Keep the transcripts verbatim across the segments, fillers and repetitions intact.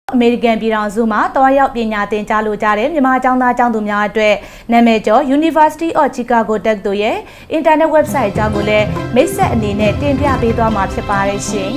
American ပြည်ထောင်စုမှာတွားရောက်ပညာသင်ကြားလိုကြတဲ့မြန်မာကျောင်းသားကျောင်းသူများအတွက်နာမည်ကျော် University of Chicago တက္ကသိုလ်ရဲ့ Internet website အကြောင်းကိုလည်းမိတ်ဆက်အနေနဲ့တင်ပြပေးသွားမှာဖြစ်ပါတယ်ရှင်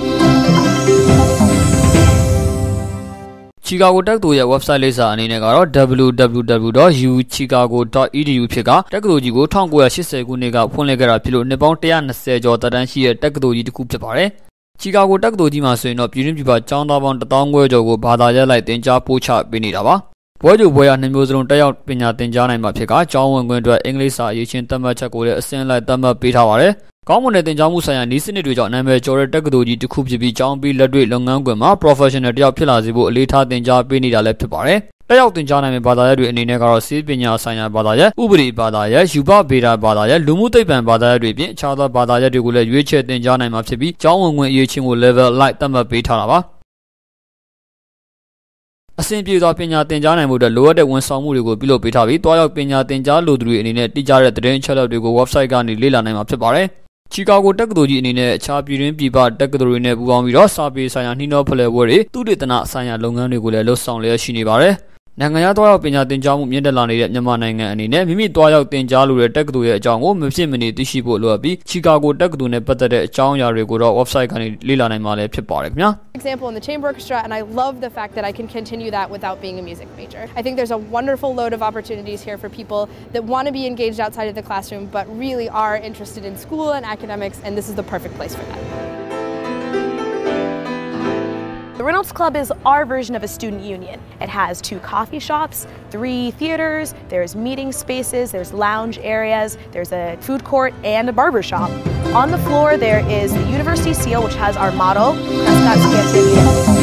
။ Chicago တက္ကသိုလ်ရဲ့ website လိပ်စာအနေနဲ့ကတော့ w w w dot u chicago dot e d u ဖြစ်ကတက္ကသိုလ်ကြီးကိုnineteen eightyခုနှစ်ကဖွင့်လှစ်ခဲ့တာဖြစ်လို့နှစ်ပေါင်းone hundred twentyကျော်သက်တမ်းရှိတဲ့တက္ကသိုလ်ကြီးတစ်ခုဖြစ်ပါတယ်။ Chicago တက္ကသိုလ်ကြီးမှာဆိုရင်တော့ပြည်တွင်းပြည်ပကျောင်းသားပေါင်းone thousand five hundredကျော်ကိုဘာသာရပ်လိုက်သင်ကြားပို့ချပေးနေတာပါ။ဘွဲ့ကြိုဘွဲ့ရနှစ်မျိုးစလုံးတက်ရောက်ပညာသင်ကြားနိုင်မှာဖြစ်ကကျောင်းဝင်ခွင့်အတွက်အင်္ဂလိပ်စာအရေးချင်းသတ်မှတ်ချက်ကိုလည်းအစဉ်လိုက်သတ်မှတ်ပေးထားပါတယ်။ကောင်းမွန်တဲ့သင်ကြားမှုဆိုင်ရာနည်းစနစ်တွေကြောင့်နာမည်ကျော်တဲ့တက္ကသိုလ်ကြီးတစ်ခုဖြစ်ပြီးကျောင်းပြီးလက်တွေ့လုပ်ငန်းခွင်မှာ professional တယောက်ဖြစ်လာစေဖို့အလေးထားသင်ကြားပေးနေတာလည်းဖြစ်ပါတယ်။တက်ရောက်သင်ကြားနိုင်မယ့်ဘာသာရပ်တွေအနေနဲ့ကတော့ဆေးပညာဆိုင်ရာဘာသာရပ်ဥပဒေဘာသာရပ်ယူပဗေဒဘာသာရပ်လူမှုသိပ္ပံဘာသာရပ်တွေပြင်အခြားသောဘာသာရပ်တွေကိုလည်းရွေးချယ်သင်ကြားနိုင်မှာဖြစ်ပြီးကျောင်းဝင်ခွင့်အရေးချင်းကို level လိုက်သတ်မှတ်ပေးထားတာပါအဆင်ပြေစွာပညာသင်ကြားနိုင်မှုအတွက်လိုအပ်တဲ့ဝန်ဆောင်မှုတွေကိုပြုလုပ်ပေးထားပြီးတွားရောက်ပညာသင်ကြားလိုသူတွေအနေနဲ့တိကျတဲ့သတင်းအချက်အလက်တွေကို website ကနေလေ့လာနိုင်မှာဖြစ်ပါတယ်။ Chicago တက္ကသိုလ်ကြီးအနေနဲ့အခြားပြည်တွင်းပြည်ပတက္ကသိုလ်တွေနဲ့ပူးပေါင်းပြီးတော့စာပေဆိုင်ရာနှီးနှောဖလှယ်ပွဲတွေသုတေသနဆိုင်ရာလုပ်ငန်းတွေကိုလည်းလှုပ်ဆောင်လျက်ရှိနေပါတယ်။နိုင်ငံခြားသွားရောက်ပညာသင်ကြားမှုမြင့်တက်လာနေတဲ့မြန်မာနိုင်ငံအနေနဲ့မိမိသွားရောက်သင်ကြားလိုတဲ့တက္ကသိုလ်ရဲ့အကြောင်းကိုမဖြစ်မနေသိရှိဖို့လိုအပ်ပြီး Chicago တက္ကသိုလ်နဲ့ပတ်သက်တဲ့အကြောင်းအရာတွေကိုတော့ website ကနေလေ့လာနိုင်မှာလည်းဖြစ်ပါတယ်ခင်ဗျာ Example in the chamber orchestra and I love the fact that I can continue that without being a music major. I think there's a wonderful load of opportunities here for people that want to be engaged outside of the classroom but really are interested in school and academics and this is the perfect place for that. The Reynolds Club is our version of a student union. It has two coffee shops, three theaters, there's meeting spaces, there's lounge areas, there's a food court and a barber shop. On the floor there is the university seal which has our motto, Prescott Scantia.